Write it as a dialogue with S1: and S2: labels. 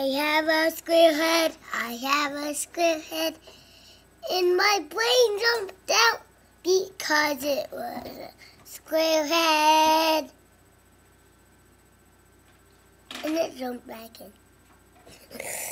S1: have a square head. I have a square head. And my brain jumped out because it was a square head. And it jumped back in.